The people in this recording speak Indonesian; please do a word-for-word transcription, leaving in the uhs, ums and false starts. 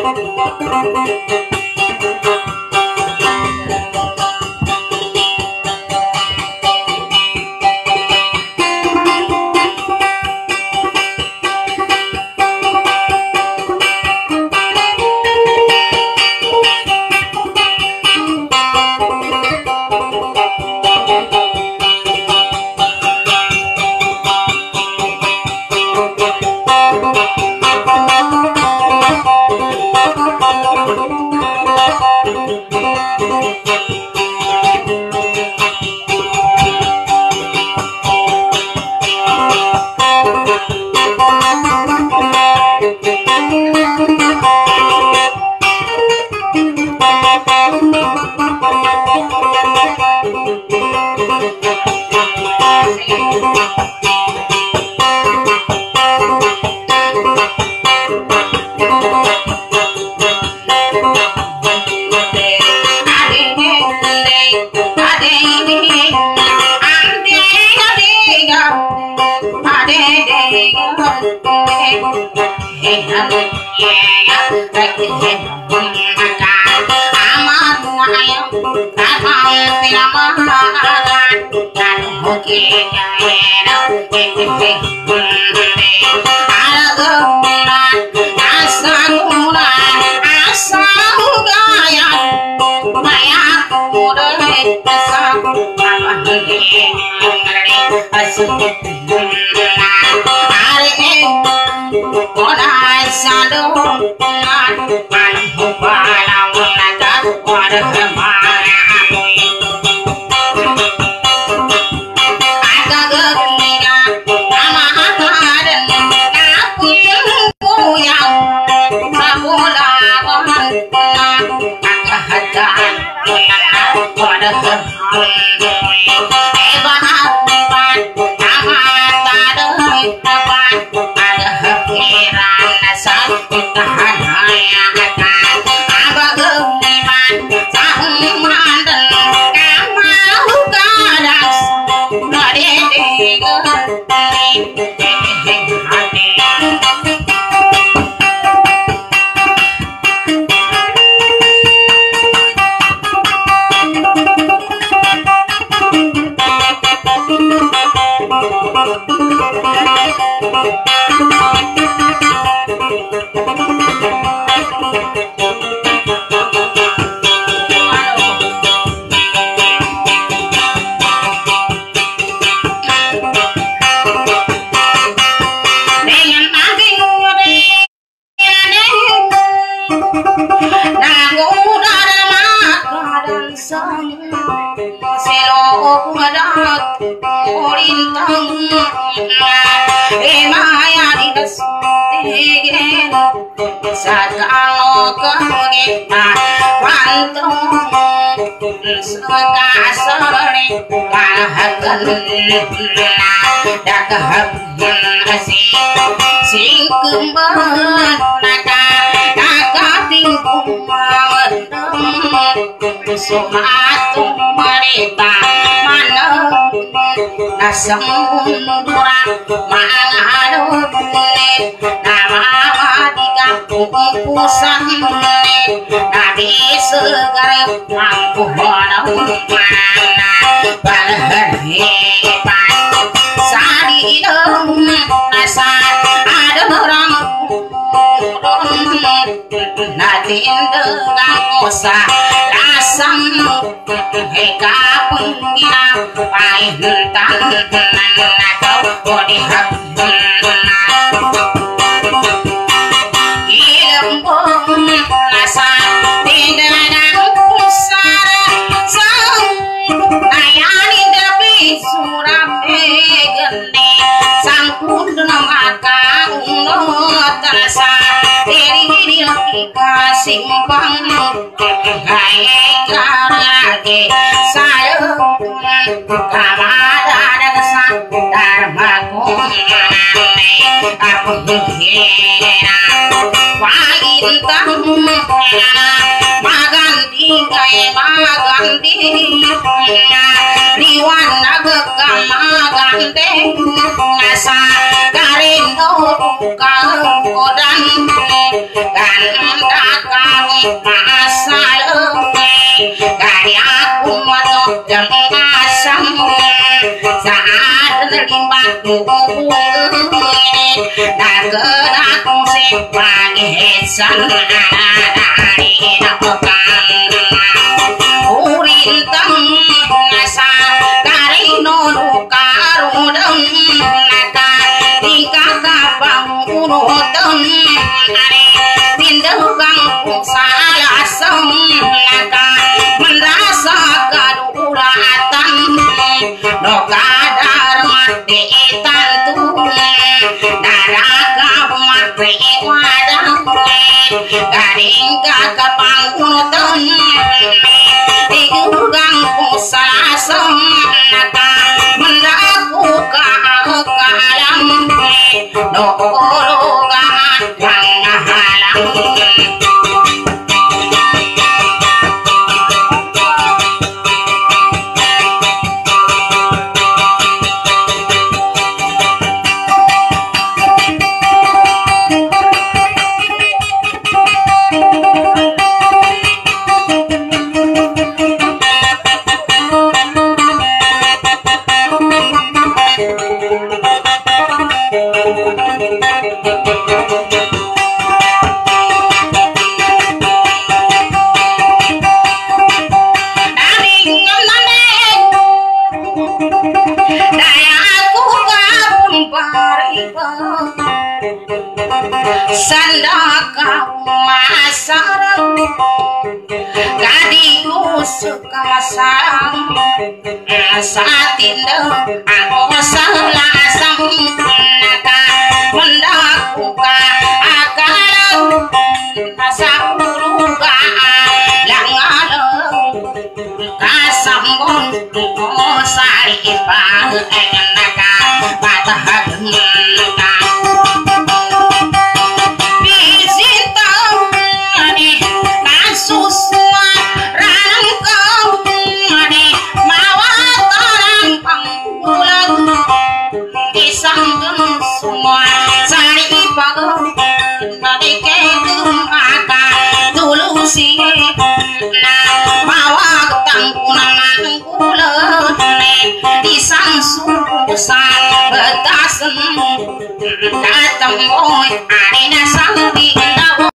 Maganti, Diwana gegamagandeng ngasa karindo kagodan ganda kami masaleme kari aku matok jeng asam saat limbah dagen aku sepagi hesan dari napokan urintang ngasa karino karudeng naka dikaka bangunuteng are tindegang salasem naka menrasa kadulatan no kadar mati tantu naraga mati wadang garing kakak bangunuteng diugang salasem naka mendaku kalam no ologan halang sandaka masarang gadilus kamasarang satinda aku salasang naka mendakuka akalang nasapuluga langalang kasambon saripang naka patahag naka susua ranang kau ane mawat orang panggulat disanggung semua sari pagong nadike kumaka dulu si na mawat tanggungan gulat disang susah betasen datang boy arena sang